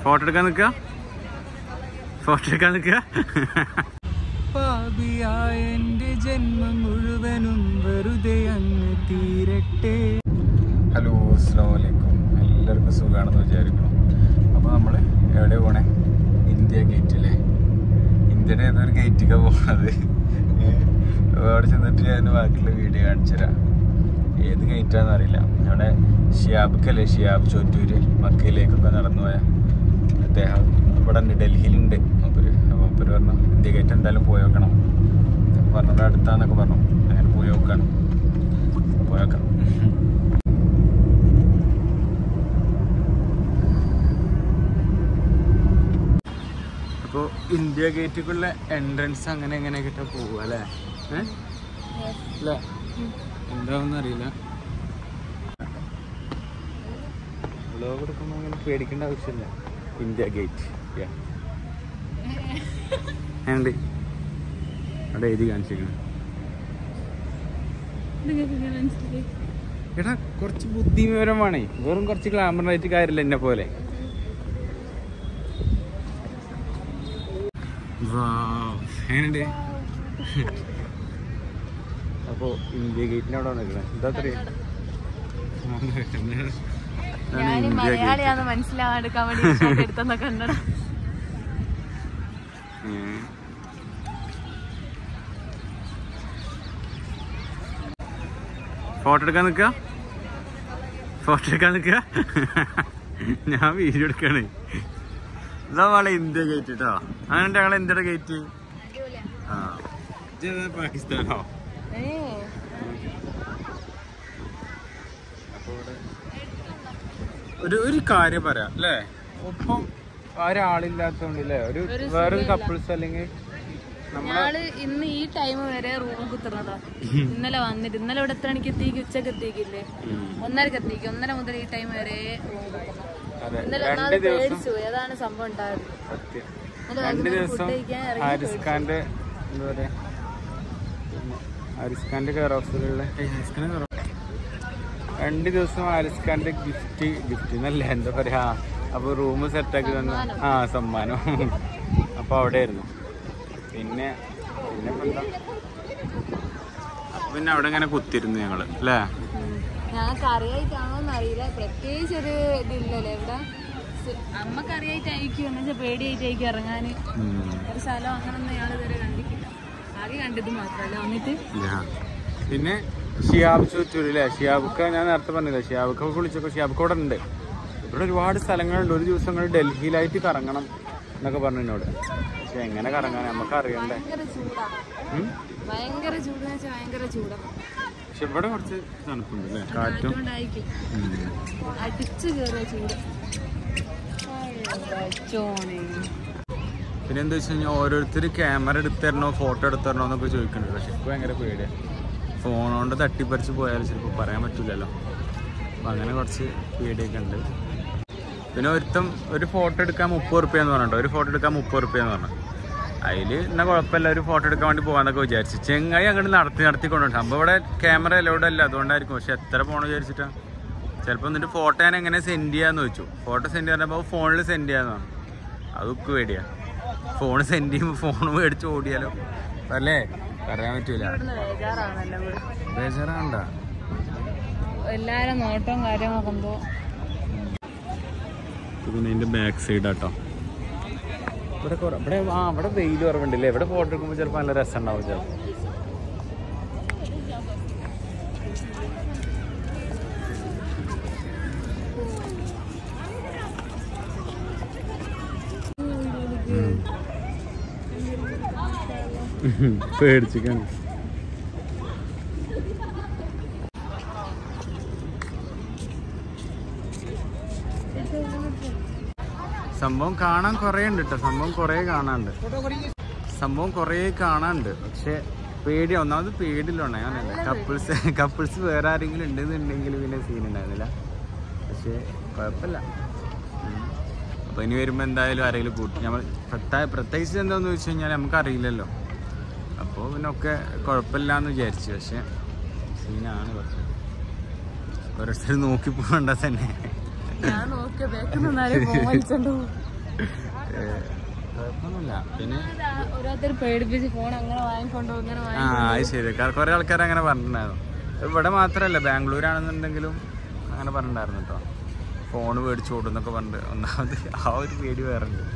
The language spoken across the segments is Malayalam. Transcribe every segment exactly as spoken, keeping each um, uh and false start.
ഫോട്ടോ എടുക്കാൻ നിൽക്കുക ഫോട്ടോ എടുക്കാൻ നിൽക്കുക പാപിയായ എൻ്റെ ജന്മം മുഴുവനും വെറുതെ അങ്ങ് തീരട്ടെ. ഹലോ അസ്സലാമു അലൈക്കും. എല്ലാവർക്കും സുഖമാണെന്ന് വിചാരിക്കണം. അപ്പോൾ നമ്മൾ എവിടെ പോണേ? ഇന്ത്യ ഗേറ്റില്ലേ? ഇന്ത്യയുടെ ഏതൊരു ഗേറ്റിക്കാണ് പോകണത്. അവിടെ ചെന്നിട്ട് ഞാൻ ബാക്കിയുള്ള വീഡിയോ കാണിച്ചു തരാം. ഏത് ഗേറ്റാണെന്ന് അറിയില്ല. അവിടെ ഷിയാബ്ക്കല്ലേ, ഷിയാബ് ചോറ്റൂര് മക്കയിലേക്കൊക്കെ നടന്നു പോയ അദ്ദേഹം ഇവിടെ ഉണ്ട്, ഡൽഹിയിലുണ്ട് മൂപ്പര്. അപ്പോൾ മൂപ്പര് പറഞ്ഞു ഇന്ത്യ ഗേറ്റ് എന്തായാലും പോയി നോക്കണം പറഞ്ഞത്, അടുത്താന്നൊക്കെ പറഞ്ഞു. അങ്ങനെ പോയി നോക്കാണ്, പോയി നോക്കാം. അപ്പോൾ ഇന്ത്യ ഗേറ്റിക്കുള്ള എൻട്രൻസ് അങ്ങനെ എങ്ങനെയൊക്കെ പോവുക അല്ലേ? ഏഹ് അല്ലേ, എന്താണെന്ന് അറിയില്ല. വ്ലോഗ് എടുക്കുമ്പോൾ അങ്ങനെ പേടിക്കേണ്ട ആവശ്യമില്ല. ഇന്ത്യ ഗേറ്റ് ഉണ്ട് അവിടെ എഴുതി കാണിച്ചിരിക്കണം. എടാ കുറച്ച് ബുദ്ധിവിവരമാണേ, വെറും കുറച്ച് ഗ്ലാമറായിട്ട് കാര്യമില്ല എന്നെ പോലെ. എങ്ങനെയുണ്ട്? അപ്പോൾ ഇന്ത്യ ഗേറ്റിൻ്റെ അവിടെ നിൽക്കണേ. എന്താ പറയാ, മലയാളിയാന്ന് മനസ്സിലാവാണ്ട് കമഡി എടുത്തെന്നൊക്കെ കണ്ടട. ഫോട്ടോ എടുക്കാൻ നിൽക്കുക ഫോട്ടോ എടുക്കാൻ നിൽക്കുക ഞാൻ വീഡിയോ എടുക്കാണ്. ഇതാ വളെ ഇന്ത്യ ഗേറ്റ് കേട്ടോ. അങ്ങനെ ഞങ്ങളെ ഇന്ത്യയുടെ ഗേറ്റ്. ആ പാകിസ്ഥാനോ? ഒരു ഒരു കാര്യം പറയാം അല്ലേ, ഒപ്പം ഒരാളില്ലാത്തോണ്ടല്ലേ, ഒരു വേറൊരു കപ്പിൾസ് അല്ലെങ്കിൽ ഞങ്ങള് ഇന്ന് ഈ ടൈം വരെ റൂം കുത്തുന്നതാ. ഇന്നലെ വന്നിട്ട് ഇന്നലെ ഇവിടെ എത്ര മണിക്ക് എത്തിക്ക്? ഉച്ചക്ക് എത്തിക്കില്ലേ? ഒന്നരക്ക് എത്തിക്കും. ഒന്നര മുതൽ ഈ ടൈം വരെ റൂം കുത്തുന്നത്. ഇന്നലെ ഒന്നാമത് പേടിച്ചു പോയി, അതാണ് സംഭവം ഉണ്ടായത്. രണ്ട് ദിവസം ഹാരിസ് ഖാന്റെ എന്താ പറയാ, ഹാരിസ് ഖാന്റെ കെയർ ഓഫിലുള്ള രണ്ട് ദിവസം ഹാരിസ് ഖാന്റെ ഗിഫ്റ്റ് ഗിഫ്റ്റ് എന്നല്ല എന്താ പറയാ, അപ്പൊ റൂം സെറ്റാക്കി തന്നു. ആ സമ്മാനം. അപ്പൊ അവിടെ ആയിരുന്നു. പിന്നെ പിന്നെ എന്താ, അപ്പൊ പിന്നെ അവിടെ ഇങ്ങനെ കുത്തിരുന്നു ഞങ്ങള് അല്ലേ. ഞങ്ങൾക്ക് അറിയായിട്ടാണോന്ന് അറിയില്ല, പ്രത്യേകിച്ച് ഒരു ഇതില്ലല്ലോ ഇവിടെ. അമ്മക്ക് അറിയായിട്ടായിരിക്കും, എന്ന് വെച്ചാൽ പേടിയായിട്ടായിരിക്കും ഇറങ്ങാന്. ഒരു സ്ഥലം അങ്ങനൊന്നും ഞങ്ങൾ ഇതുവരെ കണ്ടിട്ടില്ല, ആകെ കണ്ടത് മാത്രല്ല വന്നിട്ട്. പിന്നെ ഷിയാബ് ചോറ്റൂര് അല്ലേ, ഷിയാബുക്ക ഞാൻ നേരത്തെ പറഞ്ഞില്ല, ഷിയാബുക്ക വിളിച്ചപ്പോ ഷിയാബുക്ക ഇവിടെ ഉണ്ട്. ഇവിടെ ഒരുപാട് സ്ഥലങ്ങളുണ്ട്. ഒരു ദിവസം ഡൽഹിയിലായിട്ട് കറങ്ങണം എന്നൊക്കെ പറഞ്ഞു എന്നോട്. പക്ഷെ എങ്ങനെ കറങ്ങാൻ നമുക്ക് അറിയണ്ടേ. ഭയങ്കര ചൂടെന്ന് വെച്ചാൽ ഭയങ്കര ചൂടാ. പക്ഷെ ഇവിടെ കുറച്ച് തണുപ്പുണ്ട് അല്ലേ, കാറ്റും. അടിച്ചു കയറിയ ചൂട്. പിന്നെ എന്താ വെച്ച് കഴിഞ്ഞാൽ ഓരോരുത്തർ ക്യാമറ എടുത്ത് തരണോ ഫോട്ടോ എടുത്ത് തരണോ എന്നൊക്കെ ചോദിക്കുന്നുണ്ട്. പക്ഷെ എനിക്ക് ഭയങ്കര പേടിയാണ്, ഫോൺ കൊണ്ട് തട്ടിപ്പറിച്ച് പോയാൽ ചിലപ്പോൾ പറയാൻ പറ്റില്ലല്ലോ. അപ്പം അങ്ങനെ കുറച്ച് പേടിയൊക്കെ ഉണ്ട്. പിന്നെ ഒരുത്തം ഒരു ഫോട്ടോ എടുക്കാൻ മുപ്പത് റുപ്യ എന്ന് പറഞ്ഞിട്ടോ, ഒരു ഫോട്ടോ എടുക്കാൻ മുപ്പത് റുപ്യ എന്ന് പറഞ്ഞു. അതിൽ എന്നാൽ കുഴപ്പമില്ല, ഒരു ഫോട്ടോ എടുക്കാൻ വേണ്ടി പോകാന്നൊക്കെ വിചാരിച്ചു. ചെങ്ങായി അങ്ങോട്ട് നടത്തി നടത്തി കൊണ്ടുപോകും. സംഭവം ഇവിടെ ക്യാമറ എലോടെ അല്ല, അതുകൊണ്ടായിരിക്കും. പക്ഷെ എത്ര പോകണമെന്ന് വിചാരിച്ചിട്ടാണ്. ചിലപ്പോൾ എന്നിട്ട് ഫോട്ടോ ഞാൻ എങ്ങനെ സെൻഡ് ചെയ്യാന്ന് വെച്ചു. ഫോട്ടോ സെൻഡ് ചെയ്യാന്നപ്പോൾ ഫോണിൽ സെൻഡ് ചെയ്യാന്ന് പറഞ്ഞു. അതൊക്കെ പേടിയാണ്. ഫോൺ സെൻഡ് ചെയ്യുമ്പോൾ ഫോൺ മേടിച്ച് ഓടിയാലോ അല്ലേ, പറയാൻ പറ്റൂല. ബേജാറാണ്ട എല്ലാരും നോട്ടവും കാര്യം നോക്കുമ്പോ. പിന്നെ ഇതിന്റെ ബാക്ക് സൈഡ് ആട്ടോ. ഇവിടെ ഇവിടെ ആ ഇവിടെ വെയിൽ കുറവുണ്ടല്ലേ. ഇവിടെ ഫോട്ടോ എടുക്കുമ്പോൾ ചിലപ്പോൾ നല്ല രസം ഉണ്ടാവും. ചിലപ്പോൾ പേടിച്ചിക്കാണ്. സംഭവം കാണാൻ കുറേ ഉണ്ട് കേട്ടോ. സംഭവം കുറേ കാണാനുണ്ട്. സംഭവം കുറേ കാണാനുണ്ട്. പക്ഷെ പേടിയാ. ഒന്നാമത് പേടിയില്ലോണേ. ഞാനല്ല കപ്പിൾസ് കപ്പിൾസ് വേറെ ആരെങ്കിലും ഉണ്ടെന്നുണ്ടെങ്കിൽ പിന്നെ സീൻ ഉണ്ടായിരുന്നില്ല. പക്ഷെ കുഴപ്പമില്ല. അപ്പോൾ ഇനി വരുമ്പോൾ എന്തായാലും ആരെങ്കിലും കൂട്ടും. നമ്മൾ പ്രത്യേകിച്ച് എന്താണെന്ന് ചോദിച്ചു കഴിഞ്ഞാൽ നമുക്കറിയില്ലല്ലോ. അപ്പോൾ പിന്നെ ഒക്കെ കുഴപ്പമില്ല എന്ന് വിചാരിച്ചു. പക്ഷെ സീനാണ് കുറച്ച്. ഓരോരുത്തർ നോക്കി പോകണ്ട തന്നെ. കുഴപ്പമൊന്നുമില്ല. പിന്നെ ഓരോരുത്തർ പേടിപ്പിച്ച് ഫോൺ അങ്ങനെ വാങ്ങിക്കൊണ്ടോ ഇങ്ങനെ ആ അത് ശരി. കുറെ ആൾക്കാർ അങ്ങനെ പറഞ്ഞിട്ടുണ്ടായിരുന്നു. ഇവിടെ മാത്രമല്ല ബാംഗ്ലൂരാണെന്നുണ്ടെങ്കിലും അങ്ങനെ പറഞ്ഞിട്ടുണ്ടായിരുന്നു കേട്ടോ. ഫോണ് മേടിച്ചു കൊടുന്നൊക്കെ പറഞ്ഞിട്ട് ഒന്നാമത് ആ ഒരു പേടി വേറെ ഉണ്ട്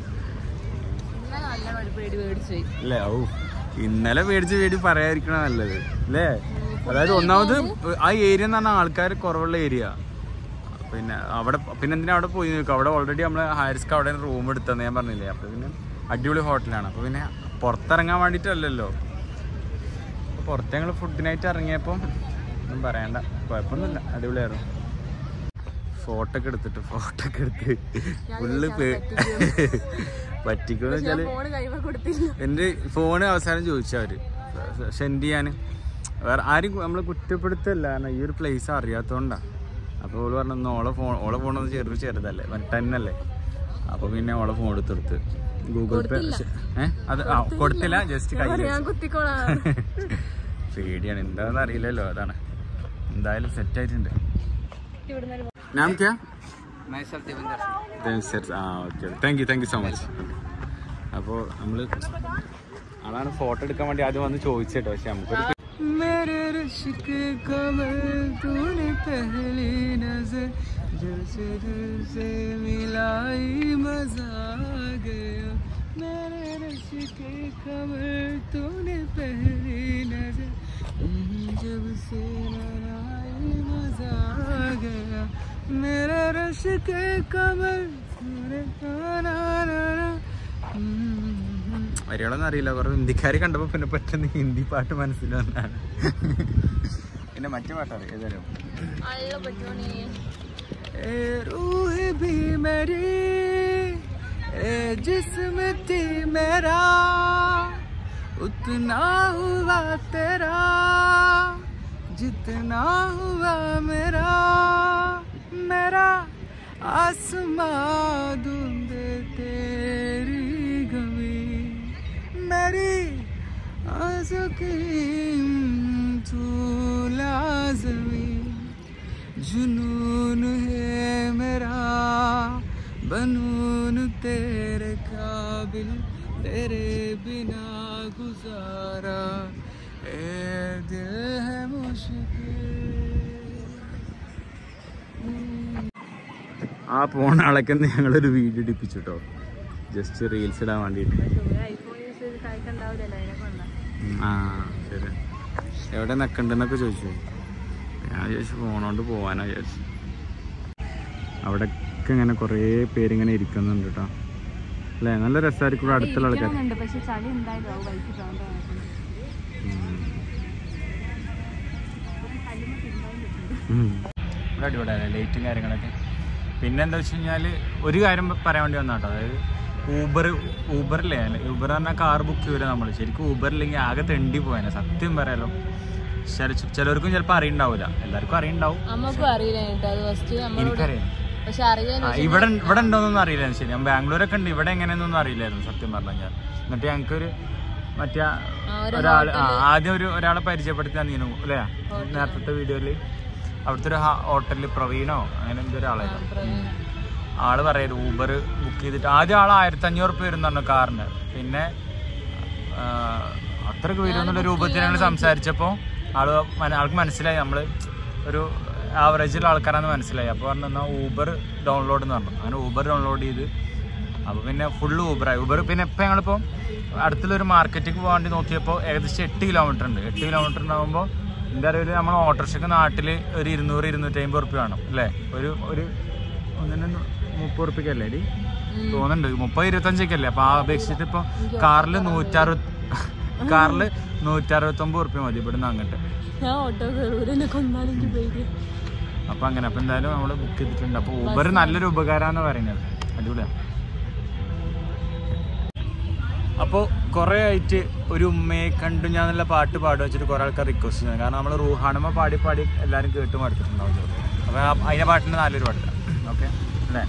അല്ലേ? ഓ ഇന്നലെ മേടിച്ച പേടി പറയാതിരിക്കണ നല്ലത് അല്ലേ? അതായത് ഒന്നാമത് ആ ഏരിയ എന്ന് പറഞ്ഞാൽ ആൾക്കാർ കുറവുള്ള ഏരിയ. പിന്നെ അവിടെ പിന്നെ എന്തിനാ അവിടെ പോയി നോക്കുക? അവിടെ ഓൾറെഡി നമ്മൾ ഹാരിസ്ക്ക് അവിടെ റൂം എടുത്തതെന്ന് ഞാൻ പറഞ്ഞില്ലേ. അപ്പോൾ പിന്നെ അടിപൊളി ഹോട്ടലാണ്. അപ്പോൾ പിന്നെ പുറത്തിറങ്ങാൻ വേണ്ടിയിട്ടല്ലല്ലോ. അപ്പോൾ പുറത്ത് ഞങ്ങൾ ഫുഡിനായിട്ട് ഇറങ്ങിയപ്പോൾ ഒന്നും പറയണ്ട, കുഴപ്പമൊന്നുമില്ല, അടിപൊളിയായിരുന്നു. ഫോട്ടോ ഒക്കെ എടുത്തിട്ട് ഫോട്ടോ ഒക്കെ എടുത്ത് ഫുള്ള് പറ്റിക്കുമെന്ന് വെച്ചാൽ എൻ്റെ ഫോണ് അവസാനം ചോദിച്ചവർ സെൻഡ് ചെയ്യാൻ. വേറെ ആരും നമ്മൾ കുറ്റപ്പെടുത്തല്ല, കാരണം ഈ ഒരു പ്ലേസ് അറിയാത്തതുകൊണ്ടാണ്. അപ്പോൾ ഓള് പറഞ്ഞു ഓളെ ഫോൺ ഓളെ ഫോണൊന്ന് ചെറു ചെറുതല്ലേ ടെന്നല്ലേ. അപ്പോൾ പിന്നെ ഓളെ ഫോൺ എടുത്തെടുത്ത് ഗൂഗിൾ പേ ഏഹ് അത് ആ കൊടുത്തില്ല, ജസ്റ്റ് കയ്യിൽ പേടിയാണ്, എന്താണെന്ന് അറിയില്ലല്ലോ. അതാണ് എന്തായാലും സെറ്റായിട്ടുണ്ട്. നാം ക്യാ? ആ okay, thank you thank you so much. അപ്പോൾ നമ്മൾ ആളാണ് ഫോട്ടോ എടുക്കാൻ വേണ്ടി ആദ്യം വന്ന് ചോദിച്ചേട്ടോ. പക്ഷെ നമുക്കൊരു मेरे रश्क कमल तूने पहली नजर दिल से दिल से मिलाई मजा आ गया. मेरे रश्क कमल तूने पहली नजर जब से मिलाई मजा आ गया. मेरे रश्क कमल तूने ना ना മലയാളമൊന്നും അറിയില്ല. കുറേ ഹിന്ദിക്കാർ കണ്ടപ്പോൾ പിന്നെ പെട്ടെന്ന് ഹിന്ദി പാട്ട് മനസ്സിലാവുന്നതാണ്. പിന്നെ മറ്റു പാട്ടാണ് ഏതായാലും जिस्म थी मेरा उतना हुआ तेरा जितना हुआ मेरा मेरा आसमां धुंध तेरी गमी मेरी आंसू की तू लाज़मी जुनून है मेरा बनून तेरे काबिल तेरे बिना गुजारा ए दिल है मुश्किल. ആ പോണ ആളൊക്കെ ഞങ്ങളൊരു വീഡിയോ എടുപ്പിച്ചു കേട്ടോ, ജസ്റ്റ് റീൽസ് ഇടാൻ വേണ്ടിയിട്ട്. ആ ശരി, എവിടെ നിൽക്കണ്ടെന്നൊക്കെ ചോദിച്ചു. ഞാൻ ചോദിച്ചു ഫോണോണ്ട് പോവാനാ വിചാരിച്ചു. അവിടെയൊക്കെ ഇങ്ങനെ കുറേ പേരിങ്ങനെ ഇരിക്കുന്നുണ്ട് കേട്ടോ അല്ലേ? നല്ല രസമായിരിക്കും അടുത്തുള്ള ആൾക്കാർ. ഇവിടെ അടിപൊളിയല്ലേ ലൈറ്റും കാര്യങ്ങളൊക്കെ. പിന്നെ എന്താ വെച്ച് കഴിഞ്ഞാൽ ഒരു കാര്യം പറയാൻ വേണ്ടി വന്നാട്ടോ, അതായത് ഊബർ ഊബറില്ലേ അല്ലേ, ഊബർ പറഞ്ഞാൽ കാർ ബുക്ക് ചെയ്യൂല നമ്മൾ. ശരിക്കും ഊബറില്ലെങ്കിൽ ആകെ തെണ്ടി പോയാനെ, സത്യം പറയാലോ. ചിലവർക്കും ചിലപ്പോൾ അറിയണ്ടാവില്ല, എല്ലാവർക്കും അറിയണ്ടാവും. എനിക്കറിയാം ഇവിടെ ഇവിടെ ഉണ്ടോന്നൊന്നും അറിയില്ലായിരുന്നു. ശരി, ഞാൻ ബാംഗ്ലൂരൊക്കെ ഉണ്ട്, ഇവിടെ എങ്ങനെയൊന്നും അറിയില്ലായിരുന്നു സത്യം പറഞ്ഞു കഴിഞ്ഞാൽ. എന്നിട്ട് ഞങ്ങൾക്കൊരു മറ്റേ ഒരാൾ ആദ്യം ഒരു ഒരാളെ പരിചയപ്പെടുത്തി തന്നീനു അല്ലേ നേരത്തെ വീഡിയോയില്. അവിടുത്തെ ഒരു ഹോട്ടലിൽ പ്രവീണോ അങ്ങനെ എന്തൊരാളായിരുന്നു. ആള് പറയത് ഊബർ ബുക്ക് ചെയ്തിട്ട് ആദ്യം ആൾ ആയിരത്തി അഞ്ഞൂറ് രൂപ വരും പറഞ്ഞു കാറിന്. പിന്നെ അത്രയ്ക്ക് വരുമെന്നുള്ള രൂപത്തിൽ ഞങ്ങൾ സംസാരിച്ചപ്പോൾ ആള് ആൾക്ക് മനസ്സിലായി നമ്മൾ ഒരു ആവറേജിലുള്ള ആൾക്കാരാണെന്ന് മനസ്സിലായി. അപ്പോൾ പറഞ്ഞു എന്നാൽ ഊബർ ഡൗൺലോഡ് എന്ന് പറഞ്ഞു. അങ്ങനെ ഊബർ ഡൗൺലോഡ് ചെയ്ത് അപ്പോൾ പിന്നെ ഫുള്ള് ഊബറായി. ഊബർ പിന്നെ ഇപ്പം ഞങ്ങളിപ്പോൾ അടുത്തുള്ളൊരു മാർക്കറ്റിലേക്ക് പോകാൻ വേണ്ടി നോക്കിയപ്പോൾ ഏകദേശം എട്ട് കിലോമീറ്റർ ഉണ്ട്. എട്ട് കിലോമീറ്റർ ഉണ്ടാകുമ്പോൾ എന്താ പറയുക, നമ്മൾ ഓട്ടോറിക്ഷയ്ക്ക് നാട്ടിൽ ഒരു ഇരുന്നൂറ് ഇരുന്നൂറ്റി അമ്പത് റുപ്യ വേണം അല്ലേ? ഒരു ഒരു ഒന്നിന് മുപ്പത് റുപ്യക്കല്ലേ അടി തോന്നുന്നുണ്ട്, മുപ്പത് ഇരുപത്തഞ്ചൊക്കെ അപ്പോൾ ആ അപേക്ഷിച്ചിട്ട് ഇപ്പോൾ കാറിൽ നൂറ്ററുപത് കാറിൽ നൂറ്ററുപത്തൊമ്പത് റുപ്യ മതി ഇവിടുന്ന് അങ്ങോട്ട്. അപ്പം അങ്ങനെ അപ്പം എന്തായാലും നമ്മൾ ബുക്ക് ചെയ്തിട്ടുണ്ട്. അപ്പോൾ ഊബർ നല്ലൊരു ഉപകാരമാണെന്ന് പറയുന്നത്, അടിപൊളിയാണ്. അപ്പോൾ കുറേ ആയിട്ട് ഒരു ഉമ്മയെ കണ്ടു ഞാൻ നല്ല പാട്ട് പാടുക വെച്ചിട്ട് കുറേ ആൾക്കാർ റിക്വസ്റ്റ് ചെയ്യുന്നത്. കാരണം നമ്മൾ റൂഹാണമ്മ പാടി പാടി എല്ലാവരും കേട്ട് മടുത്തിട്ടുണ്ടാവും ചിലപ്പോൾ. അപ്പോൾ അതിൻ്റെ പാട്ടിന് നല്ലൊരു പാട്ടില്ല. ഓക്കെ അല്ലേ?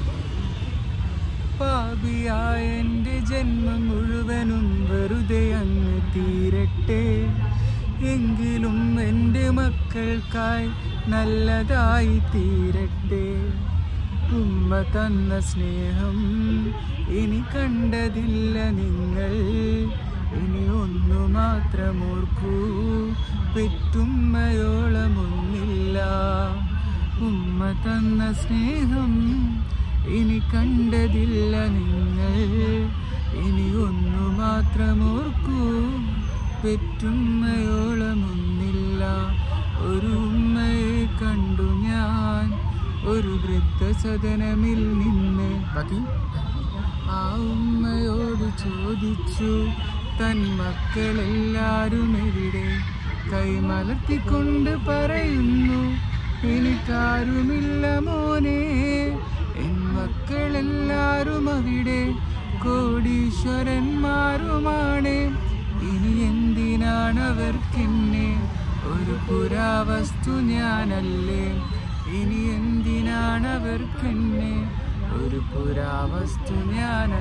പാപിയായ എൻ്റെ ജന്മം മുഴുവനും വെറുതെ അങ്ങ് തീരട്ടെ, എങ്കിലും എൻ്റെ മക്കൾക്കായി നല്ലതായി തീരട്ടെ. ഉമ്മ തന്ന സ്നേഹം ഇനി കണ്ടതില്ല നിങ്ങൾ. ഇനി ഒന്നു മാത്രം ഓർക്കൂ, പെറ്റുമ്മയോളമൊന്നില്ല. ഉമ്മ തന്ന സ്നേഹം ഇനി കണ്ടതില്ല നിങ്ങൾ. ഇനി ഒന്നു മാത്രം ഓർക്കൂ, പെറ്റുമ്മയോളമൊന്നില്ല. ഒരു ഉമ്മയെ കണ്ടു ഞാൻ ഒരു വൃദ്ധസദനമിൽ നിന്ന്. ആ ഉമ്മയോട് ചോദിച്ചു, തൻ മക്കളെല്ലാരും എവിടെ? കൈമലർത്തിക്കൊണ്ട് പറയുന്നു, എനിക്കാരുമില്ല മോനെ. എൻ മക്കളെല്ലാരും അവിടെ കോടീശ്വരന്മാരുമാണ്. ഇനി എന്തിനാണവർക്കെന്നെ? ഒരു പുരാവസ്തു ഞാനല്ലേ. ഇനി എന്തിനാണവർക്കെന്നെ? ഒരു പുരാവസ്തു ഞാനല്ലേ.